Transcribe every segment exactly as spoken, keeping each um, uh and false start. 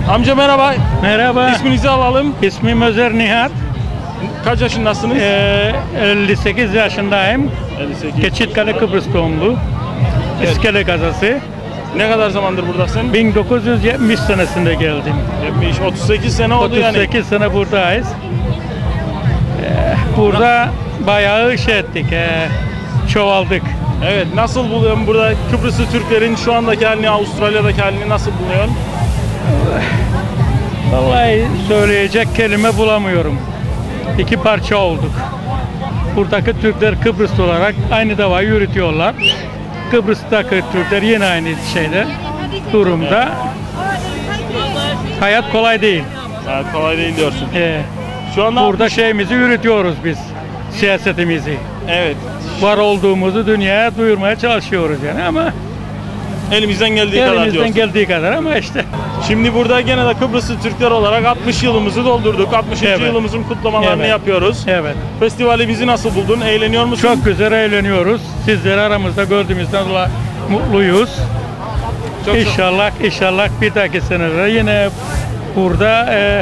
Amca merhaba. Merhaba. İsminizi alalım. İsmim Özer Nihat. Kaç yaşındasınız? Ee, elli sekiz yaşındayım. elli sekiz. Keçitkale Kıbrıs doğumlu. Evet. İskele kazası. Ne kadar zamandır buradasın? bin dokuz yüz yetmiş senesinde geldim. yetmiş, otuz sekiz sene oldu otuz sekiz yani. sene buradayız. Ee, burada bayağı şey ettik, ee, çoğaldık. Evet, nasıl buluyorsun burada Kıbrıslı Türklerin şu andaki halini, Avustralya'daki halini nasıl buluyorsun? Vallahi söyleyecek kelime bulamıyorum. İki parça olduk. Buradaki Türkler Kıbrıslı olarak aynı davayı yürütüyorlar. Kıbrıs'taki Türkler yine aynı şeyde durumda. Hayat kolay değil. Evet, kolay değil diyorsun. Ee, Şu anda burada şeyimizi yürütüyoruz biz, siyasetimizi. evet, Var olduğumuzu dünyaya duyurmaya çalışıyoruz yani ama elimizden geldiği kadar elimizden diyorsun. geldiği kadar ama işte. Şimdi burada gene de Kıbrıslı Türkler olarak altmış yılımızı doldurduk. altmışıncı Evet. yılımızın kutlamalarını Evet. yapıyoruz. Evet. Festivalimizi nasıl buldun? Eğleniyor musun? Çok güzel eğleniyoruz. Sizleri aramızda gördüğümüzden dolayı mutluyuz. Çok çok- İnşallah, inşallah bir dahaki senelere yine burada e,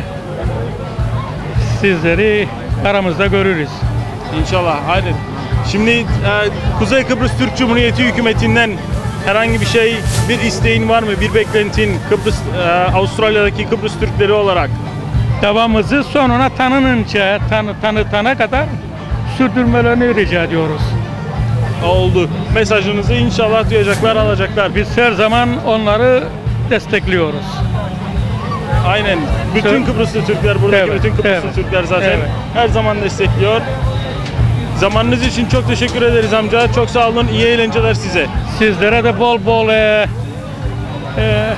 sizleri aramızda görürüz. İnşallah, aynen. Şimdi e, Kuzey Kıbrıs Türk Cumhuriyeti hükümetinden herhangi bir şey, bir isteğin var mı? Bir beklentin Kıbrıs, e, Avustralya'daki Kıbrıs Türkleri olarak? Davamızı sonuna tanınınca, tanı, tanıtana kadar sürdürmelerini rica ediyoruz. Oldu. Mesajınızı inşallah duyacaklar, alacaklar. Biz her zaman onları destekliyoruz. Aynen. Bütün Sö- Kıbrıslı Türkler, buradaki Evet, bütün Kıbrıslı evet, Türkler zaten evet. her zaman destekliyor. Zamanınız için çok teşekkür ederiz amca. Çok sağ olun. İyi eğlenceler size. Sizlere de bol bol e, e,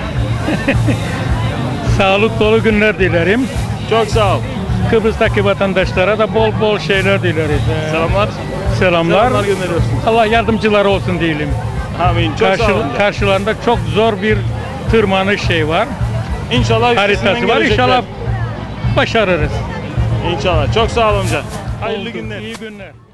sağlık dolu günler dilerim. Çok sağ ol. Kıbrıs'taki vatandaşlara da bol bol şeyler dileriz. E, Selamlar. selamlar. Selamlar gönderiyorsun. Allah yardımcıları olsun diyelim. Amin. Çok Karşı, sağ olun. karşılarında çok zor bir tırmanış şey var. İnşallah üstesinden Haritası var. gelecekler. İnşallah başarırız. İnşallah. Çok sağ olun amca. Hayırlı Oldu. günler. İyi günler.